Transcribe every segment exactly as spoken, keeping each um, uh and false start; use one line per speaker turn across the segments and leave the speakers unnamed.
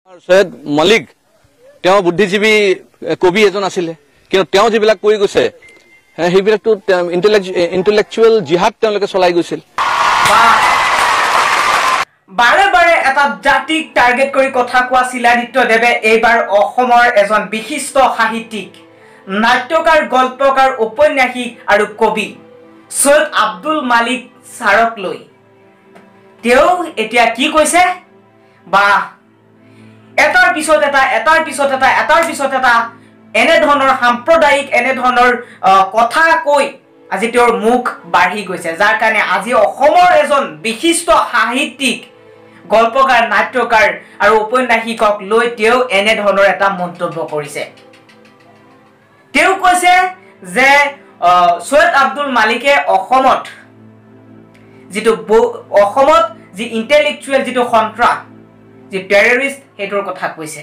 সৈয়দ মলিক তেওঁ বুদ্ধিজীৱী কবি এজন আছিলে, কিন্তু তেওঁ যিবিলাক কৰি গৈছে সেইবিলাকতো ইণ্টেলেকচুৱেল জিহাদ তেওঁলোকে চলাই গৈছিল।
বাৰে বাৰে এটা জাতিক টাৰ্গেট কৰি কথা কোৱা শিলাদিত্যদেৱে এইবাৰ অসমৰ এজন বিশিষ্ট সাহিত্যিক, নাট্যকাৰ, গল্পকাৰ, ঔপন্যাসিক আৰু কবি সৈয়দ আব্দুল মালিক ছাৰক লৈ তেওঁ এতিয়া কি কৈছে, বা এটাৰ পিছত এটা এটাৰ পিছত এটা এটাৰ পিছত এটা এনেধৰণৰ সাম্প্ৰদায়িক এনেধৰণৰ কথা কৈ আজি তেওঁৰ মুখ বাঢ়ি গৈছে, যাৰ কাৰণে আজি অসমৰ এজন বিশিষ্ট সাহিত্যিক, গল্পকাৰ, নাট্যকাৰ আৰু ঔপন্যাসিকক লৈ তেওঁ এনেধৰণৰ এটা মন্তব্য কৰিছে। তেওঁ কৈছে যে সৈয়দ আব্দুল মালিকে অসমত যিটো অসমত যি ইণ্টেলেকচুৱেল যিটো সন্ত্ৰাস, যি টেৰৰিষ্ট, সেইটোৰ কথা কৈছে।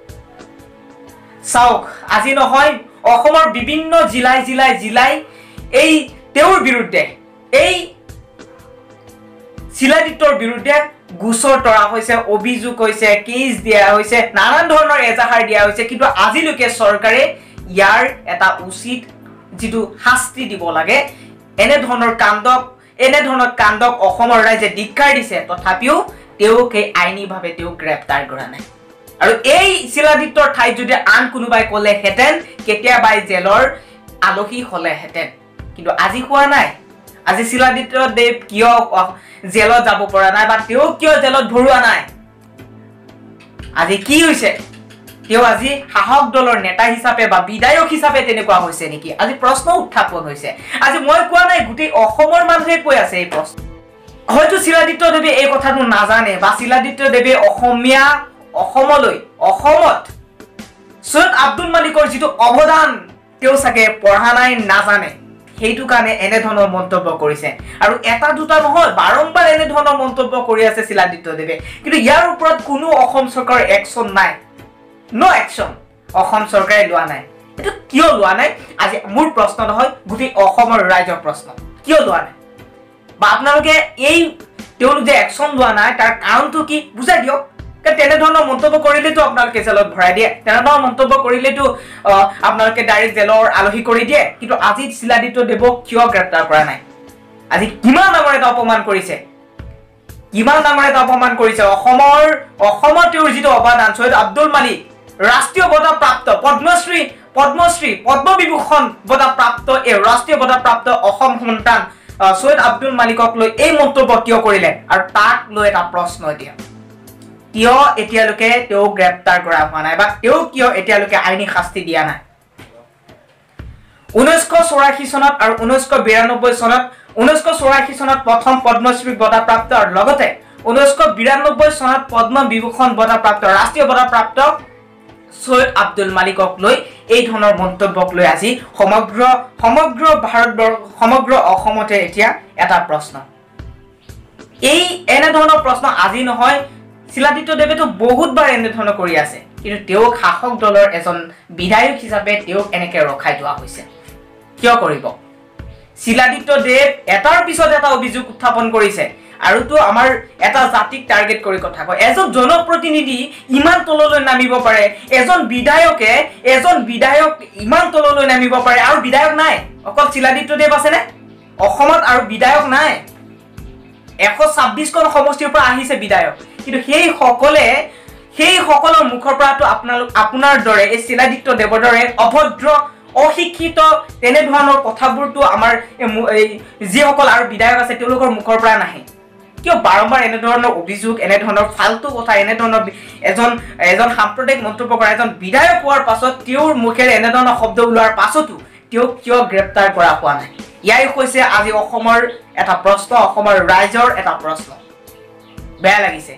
চাওক, আজি নহয় অসমৰ বিভিন্ন জিলাই জিলাই জিলাই এই তেওঁৰ বিৰুদ্ধে, এই শিলাদিত্যৰ বিৰুদ্ধে গোচৰ তৰা হৈছে, অভিযোগ হৈছে, কেছ দিয়া হৈছে, নানান ধৰণৰ এজাহাৰ দিয়া হৈছে, কিন্তু আজিলৈকে চৰকাৰে ইয়াৰ এটা উচিত যিটো শাস্তি দিব লাগে, এনেধৰণৰ কাণ্ডক এনেধৰণৰ কাণ্ডক অসমৰ ৰাইজে ধিক্কাৰ দিছে, তথাপিও তেওঁক সেই আইনীভাৱে তেওঁক গ্ৰেপ্তাৰ কৰা নাই। আৰু এই শিলাদিত্যৰ ঠাইত যদি আন কোনোবাই ক'লেহেঁতেন কেতিয়াবাই জেলৰ আলহী হ'লেহেঁতেন, কিন্তু আজি হোৱা নাই। আজি শিলাদিত্যদেৱ কিয় জেলত যাব পৰা নাই বা তেওঁক কিয় জেলত ভৰোৱা নাই? আজি কি হৈছে? তেওঁ আজি শাসক দলৰ নেতা হিচাপে বা বিধায়ক হিচাপে তেনেকুৱা হৈছে নেকি? আজি প্ৰশ্ন উত্থাপন হৈছে। আজি মই কোৱা নাই, গোটেই অসমৰ মানুহে কৈ আছে এই প্ৰশ্ন। হয়তো শিলাদিত্যদেৱে এই কথাটো নাজানে, বা শিলাদিত্যদেৱে অসমীয়া অসমলৈ অসমত সৈয়দ আব্দুল মালিকৰ যিটো অৱদান তেওঁ চাগে পঢ়া নাই, নাজানে, সেইটো কাৰণে এনেধৰণৰ মন্তব্য কৰিছে। আৰু এটা দুটা নহয়, বাৰম্বাৰ এনেধৰণৰ মন্তব্য কৰি আছে শিলাদিত্যদেৱে, কিন্তু ইয়াৰ ওপৰত কোনো অসম চৰকাৰৰ একশ্যন নাই। ন একশ্যন অসম চৰকাৰে লোৱা নাই। এইটো কিয় লোৱা নাই? আজি মোৰ প্ৰশ্ন নহয়, গোটেই অসমৰ ৰাইজৰ প্ৰশ্ন, কিয় লোৱা নাই? বা আপোনালোকে এই তেওঁলোক যে একশ্যন লোৱা নাই তাৰ কাৰণটো কি বুজাই দিয়ক। কাৰণ তেনেধৰণৰ মন্তব্য কৰিলেতো আপোনালোকে জেলত ভৰাই দিয়ে, তেনেধৰণৰ মন্তব্য কৰিলেতো আপোনালোকে ডাইৰেক্ট জেলৰ আলহী কৰি দিয়ে, কিন্তু আজি শিলাদিত্যদেৱক কিয় গ্ৰেপ্তাৰ কৰা নাই? আজি কিমান ডাঙৰ এটা অপমান কৰিছে, কিমান ডাঙৰ এটা অপমান কৰিছে অসমৰ অসমত তেওঁৰ যিটো অৱদান। সৈয়দ আব্দুল মালিক ৰাষ্ট্ৰীয় বঁটা প্ৰাপ্ত, পদ্মশ্ৰী পদ্মশ্ৰী পদ্মবিভূষণ বঁটা প্ৰাপ্ত, এই ৰাষ্ট্ৰীয় বঁটা প্ৰাপ্ত অসম সন্তান সৈয়দ আব্দুল মালিকক লৈ এই মন্তব্য কিয় কৰিলে? আৰু তাক লৈ এটা প্ৰশ্ন এতিয়া, কিয় এতিয়ালৈকে তেওঁক গ্ৰেপ্তাৰ কৰা হোৱা নাই, বা তেওঁক কিয় এতিয়ালৈকে আইনী শাস্তি দিয়া নাই? ঊনৈছশ চৌৰাশী চনত আৰু ঊনৈছশ বিৰান্নব্বৈ চনত ঊনৈছশ চৌৰাশী চনত প্ৰথম পদ্মশ্ৰী বঁটা প্ৰাপ্ত আৰু লগতে ঊনৈছশ বিৰান্নব্বৈ চনত পদ্ম বিভূষণ বঁটা প্ৰাপ্ত, ৰাষ্ট্ৰীয় বঁটা প্ৰাপ্ত সৈয়দ আব্দুল মালিকক লৈ এই ধৰণৰ মন্তব্যক লৈ আজি সমগ্ৰ সমগ্ৰ ভাৰতবৰ্ষ সমগ্ৰ অসমতে এতিয়া এটা প্ৰশ্ন। এই এনেধৰণৰ প্ৰশ্ন আজি নহয়, শিলাদিত্যদেৱেতো বহুতবাৰ এনেধৰণৰ কৰি আছে, কিন্তু তেওঁক শাসক দলৰ এজন বিধায়ক হিচাপে তেওঁক এনেকে ৰখাই থোৱা হৈছে। কিয় কৰিব? শিলাদিত্যদেৱ এটাৰ পিছত এটা অভিযোগ উত্থাপন কৰিছে, আৰুতো আমাৰ এটা জাতিক টাৰ্গেট কৰি কথা কয়। এজন জনপ্ৰতিনিধি ইমান তললৈ নামিব পাৰে, এজন বিধায়কে এজন বিধায়ক ইমান তললৈ নামিব পাৰে, আৰু বিধায়ক নাই। অকল শিলাদিত্যদেৱ আছেনে অসমত? আৰু বিধায়ক নাই। এশ ছাব্বিছখন সমষ্টিৰ পৰা আহিছে বিধায়ক, কিন্তু সেই সকলে সেই সকলৰ মুখৰ পৰাতো আপোনালোক আপোনাৰ দৰে এই শিলাদিত্যদেৱৰ দৰে অভদ্ৰ, অশিক্ষিত তেনেধৰণৰ কথাবোৰতো আমাৰ যিসকল আৰু বিধায়ক আছে তেওঁলোকৰ মুখৰ পৰা নাহে। কিয় বাৰম্বাৰ এনেধৰণৰ অভিযোগ, এনেধৰণৰ ফাল্টু কথা, এনেধৰণৰ এজন এজন সাম্প্ৰদায়িক মন্তব্য কৰা এজন বিধায়ক হোৱাৰ পাছত তেওঁৰ মুখেৰে এনেধৰণৰ শব্দ ওলোৱাৰ পাছতো তেওঁক কিয় গ্ৰেপ্তাৰ কৰা হোৱা নাই? ইয়াই হৈছে আজি অসমৰ এটা প্ৰশ্ন, অসমৰ ৰাইজৰ এটা প্ৰশ্ন। বেয়া লাগিছে।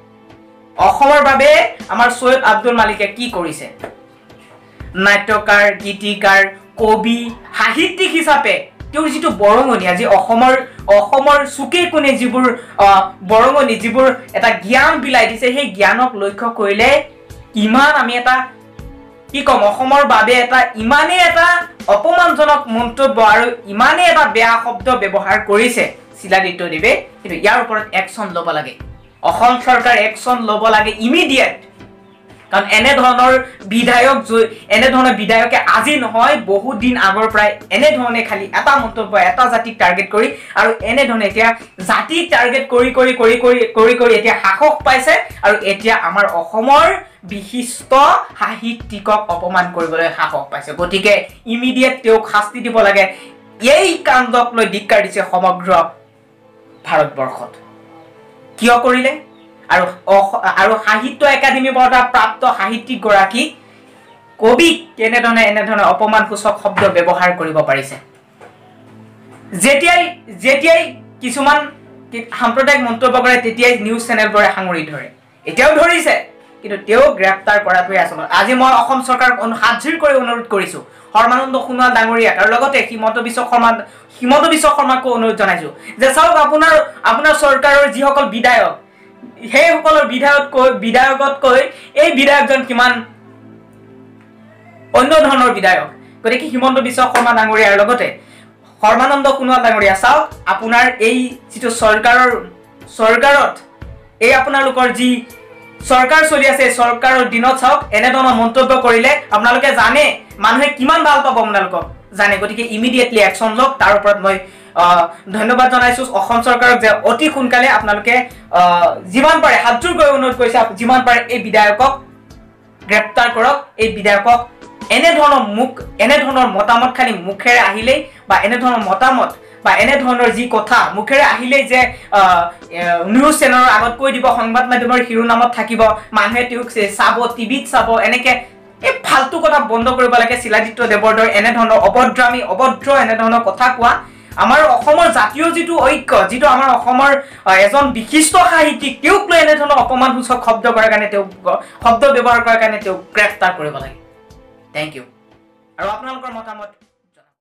অসমৰ বাবে আমাৰ সৈয়দ আব্দুল মালিকে কি কৰিছে? নাট্যকাৰ, গীতিকাৰ, কবি, সাহিত্যিক হিচাপে তেওঁৰ যিটো বৰঙণি, আজি অসমৰ অসমৰ চুকে কোণে যিবোৰ বৰঙণি, যিবোৰ এটা জ্ঞান বিলাই দিছে, সেই জ্ঞানক লক্ষ্য কৰিলে কিমান আমি এটা কি ক'ম, অসমৰ বাবে এটা ইমানেই এটা অপমানজনক মন্তব্য আৰু ইমানেই এটা বেয়া শব্দ ব্যৱহাৰ কৰিছে শিলাদিত্যদেৱে, কিন্তু ইয়াৰ ওপৰত একশ্যন ল'ব লাগে। অসম চৰকাৰ একশ্যন ল'ব লাগে ইমিডিয়েট। কাৰণ এনে ধৰণৰ বিধায়ক এনে ধৰণৰ বিধায়কে আজি নহয় বহু দিন আগৰ প্ৰায় এনে ধৰণে খালি এটা মন্তব্য এটা জাতিক টাৰ্গেট কৰি আৰু এনে ধৰণে এতিয়া জাতিক টাৰ্গেট কৰি কৰি কৰি কৰি কৰি কৰি এতিয়া সাহস পাইছে আৰু এতিয়া আমাৰ অসমৰ বিশিষ্ট সাহিত্যিকক অপমান কৰিবলৈ সাহস পাইছে গতিকে ইমিডিয়েট তেওঁক শাস্তি দিব লাগে এই কাণ্ডক লৈ ধিক্কাৰ দিছে সমগ্ৰ ভাৰতবৰ্ষত কিয় কৰিলে আৰু আৰু সাহিত্য একাডেমি বঁটা প্ৰাপ্ত সাহিত্যিক গৰাকী কবি কেনে ধৰণে এনে ধৰণে অপমানসূচক শব্দ ব্যৱহাৰ কৰিব পাৰিছে যেতিয়াই যেতিয়াই কিছুমান সাম্প্ৰদায়িক মন্তব্য কৰে তেতিয়াই নিউজ চেনেলবোৰে সাঙুৰি ধৰে এতিয়াও ধৰিছে কিন্তু তেওঁ গ্ৰেপ্তাৰ কৰাটোৱে আচলতে আজি মই অসম চৰকাৰক হাতজোৰ কৰি অনুৰোধ কৰিছো হৰমানন্দ সোণোৱাল ডাঙৰীয়াক আৰু লগতে হিমন্ত বিশ্ব শৰ্মা হিমন্ত বিশ্ব শৰ্মাকো অনুৰোধ জনাইছো যে চাওক আপোনাৰ আপোনাৰ চৰকাৰৰ যিসকল বিধায়ক সেই সকলৰ বিধায়কতকৈ বিধায়কতকৈ এই বিধায়কজন কিমান অন্য ধৰণৰ বিধায়ক গতিকে হিমন্ত বিশ্ব শৰ্মা ডাঙৰীয়াৰ লগতে হৰমানন্দ সোণোৱাল ডাঙৰীয়া চাওক আপোনাৰ এই যিটো চৰকাৰৰ চৰকাৰত এই আপোনালোকৰ যি চৰকাৰ চলি আছে চৰকাৰৰ দিনত চাওক এনে ধৰণৰ মন্তব্য কৰিলে আপোনালোকে জানে মানুহে কিমান ভাল পাব আপোনালোকক জানে গতিকে ইমিডিয়েটলি একচন লওক তাৰ ওপৰত মই ধন্যবাদ জনাইছো অসম চৰকাৰক যে অতি সোনকালে আপোনালোকে যিমান পাৰে হাতজোৰ কৰি অনুৰোধ কৰিছে যিমান পাৰে এই বিধায়কক গ্ৰেপ্তাৰ কৰক এই বিধায়কক এনে ধৰণৰ মুখ এনে ধৰণৰ মতামত খালি মুখেৰে আহিলেই বা এনে ধৰণৰ মতামত বা এনে ধৰণৰ যি কথা মুখেৰে আহিলেই যে নিউজ চেনেলৰ আগত কৈ দিব সংবাদ মাধ্যমৰ শিৰোনামত থাকিব মানুহে তেওঁক চাব টিভিত চাব এনেকে এই ফালতু কথা বন্ধ কৰিব লাগে শিলাদিত্য দেৱৰ দৰে এনে ধৰণৰ অভদ্ৰামী অভদ্ৰ এনে ধৰণৰ কথা কোৱা আমাৰ অসমৰ জাতীয় যিটো ঐক্য যিটো আমাৰ অসমৰ এজন বিশিষ্ট সাহিত্যিক তেওঁক লৈ এনে ধৰণৰ অপমানসূচক শব্দ কৰাৰ কাৰণে তেওঁ শব্দ ব্যৱহাৰ কৰাৰ কাৰণে তেওঁ গ্ৰেপ্তাৰ কৰিব লাগে থ্যাংক ইউ আৰু আপোনালোকৰ মতামত